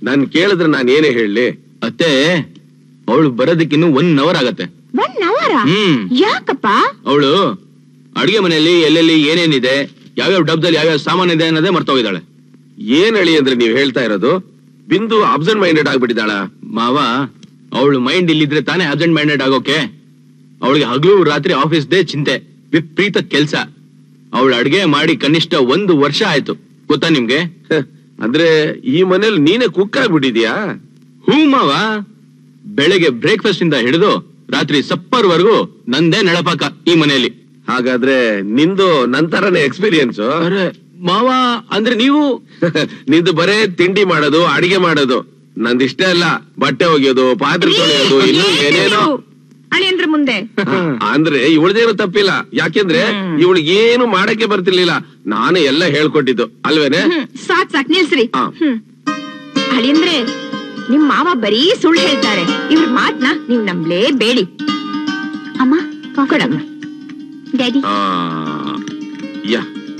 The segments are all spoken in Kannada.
ನಾನ್ ಕೇಳಿದ್ರೆ ನಾನು ಏನೇ ಹೇಳಲಿ? ಅತ್ತೆ ಅವಳು ಬರೋದಕ್ಕಿನ್ನು 1 hour ಆಗತ್ತೆ. 1 hour? ಯಾಕಪ್ಪ? ಅವಳು ಅಡಿಗೆ ಮನೆಯಲ್ಲಿ ಎಲ್ಲೆಲ್ಲಿ ಏನೇನಿದೆ, ಯಾವ್ಯಾವ ಡಬ್ದಲ್ಲಿ ಯಾವ್ಯಾವ ಸಾಮಾನು ಇದೆ ಅನ್ನೋದೇ ಮರ್ತೋಗಿದ್ದಾಳೆ. ಏನ್ ಹೇಳಿ ಅಂದ್ರೆ ನೀವ್ ಹೇಳ್ತಾ ಇರೋದು? ಬಿಂದು ಅಬ್ಸೆಂಟ್ ಮೈಂಡೆಡ್ ಆಗ್ಬಿಟ್ಟಿದ್ದಾಳ? ಮಾವ, ಅವಳು ಮೈಂಡ್ ಇಲ್ಲಿದ್ರೆ ತಾನೇ ಅಬ್ಸೆಂಟ್ ಮೈಂಡೆಡ್ ಆಗೋಕೆ. ಅವಳಿಗೆ ಹಗಲು ರಾತ್ರಿ ಆಫೀಸ್ ದೇ ಚಿಂತೆ, ವಿಪರೀತ ಕೆಲ್ಸ. ಅವಳು ಅಡ್ಗೆ ಮಾಡಿ ಕನಿಷ್ಠ 1 ವರ್ಷ ಆಯ್ತು, ಗೊತ್ತಾ ನಿಮ್ಗೆ? ಅಂದ್ರೆ ಈ ಮನೇಲಿ ನೀನೇ ಕುಕ್ ಆಗ್ಬಿಟ್ಟಿದ್ಯಾ? ಹೂ ಮಾವ, ಬೆಳಗ್ಗೆ ಬ್ರೇಕ್ಫಾಸ್ಟ್ ಇಂದ ಹಿಡಿದು ರಾತ್ರಿ ಸಪ್ಪರ್ ವರ್ಗೂ ನಂದೇ ನಳಪಾಕ ಈ ಮನೆಯಲ್ಲಿ. ಹಾಗಾದ್ರೆ ನಿಂದು ನಂತರನೇ ಎಕ್ಸ್ಪೀರಿಯನ್ಸ್? ಮಾವ ಅಂದ್ರೆ ನೀವು ನಿಂದು ಬರೇ ತಿಂಡಿ ಮಾಡೋದು, ಅಡಿಗೆ ಮಾಡೋದು. ನಂದಿಷ್ಟ ಅಲ್ಲ, ಬಟ್ಟೆ ಒಗೆಯೋದು, ಪಾತ್ರೆ ತೊಳೆಯೋದು, ಇನ್ನು ಏನೇನೋ. ಅಳಿಯಂದ್ರ ಮುಂದೆ ಅಂದ್ರೆ ಇವಳದೇನು ತಪ್ಪಿಲ್ಲ, ಯಾಕೆಂದ್ರೆ ಇವಳಿಗೆ ಏನು ಮಾಡಕ್ಕೆ ಬರ್ತಿರ್ಲಿಲ್ಲ. ನಾನು ಎಲ್ಲ ಹೇಳ್ಕೊಟ್ಟಿದ್ದು ಅಲ್ವೇನೆ? ಸಾಕ್ ನಿಲ್ಸ್ರಿ. ಅಳಿಯಂದ್ರೆ ನಿಮ್ ಮಾವ ಬರೀ ಸುಳ್ಳು ಹೇಳ್ತಾರೆ. ಇವ್ರ ಮಾತ್ನ ನೀವ್ ನಂಬ್ಲೇಬೇಡಿ. ಅಮ್ಮ ಕೊಡಮ್ಮ. ಡ್ಯಾಡಿ. ಯಾ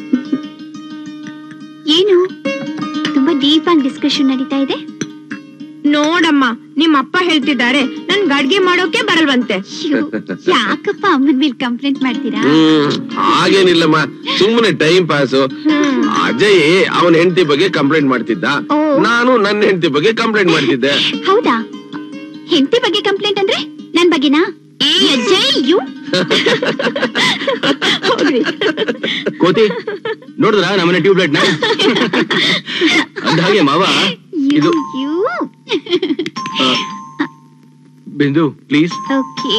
ಏನು ತುಂಬಾ ಡೀಪ್ ಆಗಿ ಡಿಸ್ಕಷನ್ ನಡೀತಾ ಇದೆ? ನೋಡಮ್ಮ, ನಿಮ್ಮ ಅಪ್ಪ ಹೇಳ್ತಿದ್ದಾರೆ ನನ್ ಅಡ್ಗೆ ಮಾಡೋಕೆ ಬರಲ್ವಂತೆ. ಯಾಕಪ್ಪ ಅಮ್ಮನ ಮೇಲೆ ಕಂಪ್ಲೇಂಟ್ ಮಾಡ್ತೀರಾ? ಹಾಗೇನಿಲ್ಲಮ್ಮ, ಸುಮ್ಮನೆ ಟೈಮ್ ಪಾಸ್. ಅಜಯ್ ಅವನ ಹೆಂಡತಿ ಬಗ್ಗೆ ಕಂಪ್ಲೇಂಟ್ ಮಾಡ್ತಿದ್ದ, ನಾನು ನನ್ನ ಹೆಂಡತಿ ಬಗ್ಗೆ ಕಂಪ್ಲೇಂಟ್ ಮಾಡ್ತಿದ್ದೆ. ಹೌದಾ? ಹೆಂಡತಿ ಬಗ್ಗೆ ಕಂಪ್ಲೇಂಟ್ ಅಂದ್ರೆ ನನ್ ಬಗ್ಗೆನಾ? ಅಜಯ್ ಯು ಕೋತಿ ನೋಡಿದ್ರ ನಮ್ಮನೆ ಟ್ಯೂಬ್ಲೈಟ್ ನ? ಅಂದ ಹಾಗೆ ಮಾವ, ಇದು ಬಿಂದು ಪ್ಲೀಸ್. ಓಕೆ.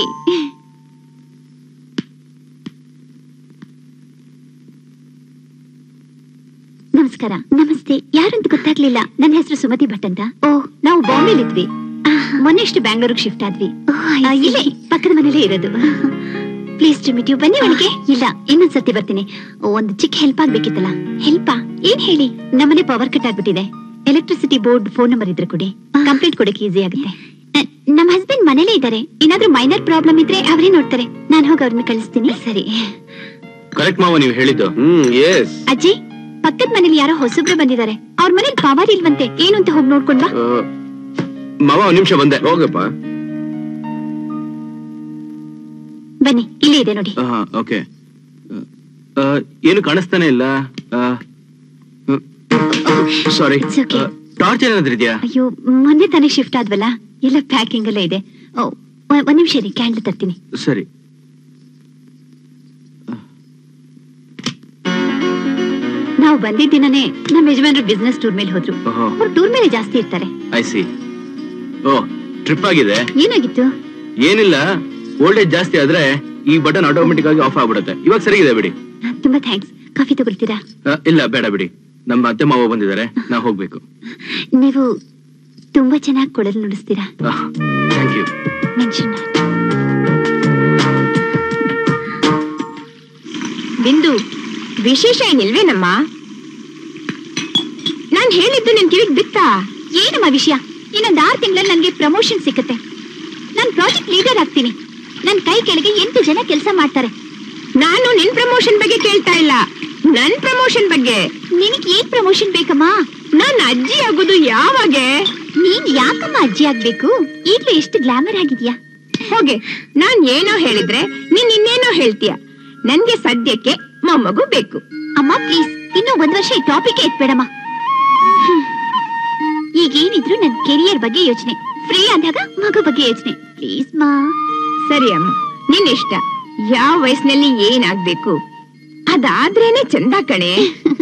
ನಮಸ್ಕಾರ. ನಮಸ್ತೆ. ಯಾರಂತ ಗೊತ್ತಾಗ್ಲಿಲ್ಲ. ನನ್ನ ಹೆಸರು ಸುಮತಿ ಭಟ್ ಅಂತ. ನಾವು ಬಾಂಬೆಲಿದ್ವಿ, ಮೊನ್ನೆಷ್ಟು ಬ್ಯಾಂಗ್ಳೂರ್ಗೆ ಶಿಫ್ಟ್ ಆದ್ವಿ. ಇಲ್ಲೇ ಪಕ್ಕದ ಮನೇಲೇ ಇರೋದು. Please to meet you. ಬನ್ನಿ ಒಳಗೆ. ಇಲ್ಲ, ಇನ್ನೊಂದ್ಸತಿ ಬರ್ತೀನಿ. ಒಂದು ಚಿಕ್ಕ ಹೆಲ್ಪ್ ಆಗ್ಬೇಕಿತ್ತಲ್ಲ. ಹೆಲ್ಪಾ? ಏನ್ ಹೇಳಿ? ನಮ್ಮನೆ ಪವರ್ ಕಟ್ ಆಗ್ಬಿಟ್ಟಿದೆ. ಎಲೆಕ್ಟ್ರಿಸಿಟಿ ಬೋರ್ಡ್ ಫೋನ್ ನಂಬರ್ ಇದ್ರೆ ಕೊಡಿ, ಕಂಪ್ಲೇಂಟ್ ಕೊಡಕ್ಕೆ ಈಸಿ ಆಗುತ್ತೆ. ನಮ್ಮ ಹಸ್ಬೆಂಡ್ ಮನೇಲೇ ಇದ್ದಾರೆ. ಏನಾದ್ರೂ ಮೈನರ್ ಪ್ರಾಬ್ಲಮ್ ಇದ್ರೆ ಅವರೇ ನೋಡ್ತಾರೆ. ನಾನು ಹೋಗಿ ಅವ್ರನ್ನ ಕಳಿಸ್ತೀನಿ. ಸರಿ. ಕರೆಕ್ಟ್ ಮಾವ ನೀವು ಹೇಳಿದ್ದು. ಅಜ್ಜಿ, ಪಕ್ಕದ ಮನೇಲಿ ಯಾರೋ ಹೊಸಬ್ರು ಬಂದಿದ್ದಾರೆ. ಅವ್ರ ಮನೇಲಿ ಪವರ್ ಇಲ್ವಂತೆ. ಏನು ಅಂತ ಹೋಗಿ ನೋಡ್ಕೊಂಡ್ ಬಾ. ಮಾವ 1 ನಿಮಿಷ ಬಂದೆ. ಹೋಗಪ್ಪ. ಬನ್ನಿ, ಇಲ್ಲೇ ಇದೆ ನೋಡಿ. ಓಕೆ. ಏನು ಕಾಣಿಸ್ತಾನೆ ಇಲ್ಲ. ಸಾರಿ. ಟಾರ್ಚ್ ಏನಾದ್ರೂ ಇದೆಯಾ? ಅಯ್ಯೋ, ಮೊನ್ನೆ ತಾನೇ ಶಿಫ್ಟ್ ಆದ್ವಲ್ಲ, ಎಲ್ಲ ಪ್ಯಾಕಿಂಗ್ ಎಲ್ಲ ಇದೆ. 1 ನಿಮಿಷ ರೀ, ಕ್ಯಾಂಡಲ್ ತರ್ತೀನಿ. ಸರಿ. ನಾವು ಬಂದಿದ್ದ ದಿನನೇ ನಮ್ಮ ಯಜಮಾನ್ರು ಬಿಸ್ನೆಸ್ ಟೂರ್ ಮೇಲೆ ಹೋದ್ರು. ಅವ್ರು ಟೂರ್ ಮೇಲೆ ಜಾಸ್ತಿ ಇರ್ತಾರೆ. I C. ಓ, ಟ್ರಿಪ್ ಆಗಿದೆ. ಏನಾಗಿತ್ತು? ಏನಿಲ್ಲ, ವೋಲ್ಟೇಜ್ ಜಾಸ್ತಿ ಆದ್ರೆ ಈ ಬಟನ್ ಆಟೋಮೆಟಿಕ್ ಆಗಿ ಆಫ್ ಆಗ್ಬಿಡುತ್ತೆ. ಇವಾಗ ಸರಿಗಿದೆ ಬಿಡಿ. ತುಂಬಾ ಥ್ಯಾಂಕ್ಸ್. ಕಾಫಿ ತಗೊಳ್ತೀರಾ? ಇಲ್ಲ ಬೇಡ ಬಿಡಿ, ನಮ್ಮ ಅತ್ತೆ ಮಾವ ಬಂದಿದ್ದಾರೆ, ನಾ ಹೋಗ್ಬೇಕು. ನೀವು ತುಂಬಾ ಚೆನ್ನಾಗಿ ಕೊಡಲು ನುಡಿಸ್ತೀರಾ. Thank you. ಮೆನ್ಷನ್. ಬಿಂದು, ವಿಶೇಷ ಏನಿಲ್ವೇನಮ್ಮ? ನಾನ್ ಹೇಳಿದ್ದು ನಿನ್ ಕಿವಿಗ್ ಬಿತ್ತಾ? ಏನಮ್ಮ ವಿಷಯ? ಇನ್ನೊಂದು 6 ತಿಂಗಳಲ್ಲಿ ನನ್ಗೆ ಪ್ರಮೋಷನ್ ಸಿಗುತ್ತೆ. ನಾನ್ ಪ್ರಾಜೆಕ್ಟ್ ಲೀಡರ್ ಆಗ್ತೀನಿ. ನನ್ ಕೈ ಕೆಳಗೆ 8 ಜನ ಕೆಲಸ ಮಾಡ್ತಾರೆ. ನಾನು ನಿನ್ ಪ್ರಮೋಷನ್ ಬಗ್ಗೆ ಕೇಳ್ತಾ ಇಲ್ಲ, ನನ್ ಪ್ರಮೋಷನ್ ಬಗ್ಗೆ. ನಿನಗೆ ಏನ್ ಪ್ರಮೋಷನ್ ಬೇಕಮ್ಮ? ನಾನ್ ಅಜ್ಜಿ ಆಗೋದು ಯಾವಾಗ? ನೀನ್ ಯಾಕಮ್ಮ ಅಜ್ಜಿ ಆಗ್ಬೇಕು? ಈಗ್ಲೂ ಎಷ್ಟು ಗ್ಲಾಮರ್ ಆಗಿದ್ಯಾ. ಹೋಗೆ, ನಾನ್ ಏನೋ ಹೇಳಿದ್ರೆ ನೀನ್ ಇನ್ನೇನೋ ಹೇಳ್ತೀಯ. ನನ್ಗೆ ಸದ್ಯಕ್ಕೆ ಮೊಮ್ಮಗು ಬೇಕು. ಅಮ್ಮ ಪ್ಲೀಸ್, ಇನ್ನು 1 ವರ್ಷ ಈ ಟಾಪಿಕ್ ಎತ್ಬೇಡಮ್ಮ. ಈಗೇನಿದ್ರು ನನ್ ಕೆರಿಯರ್ ಬಗ್ಗೆ ಯೋಚನೆ, ಫ್ರೀ ಆದಾಗ ಮಗು ಬಗ್ಗೆ ಯೋಚನೆ. ಪ್ಲೀಸ್ ಮಾ. ಸರಿ ಅಮ್ಮ, ನಿನ್ ಇಷ್ಟ. ಯಾವ ವಯಸ್ಸಿನಲ್ಲಿ ಏನಾಗ್ಬೇಕು ಅದಾದ್ರೇನೆ ಚಂದ ಕಣೆ.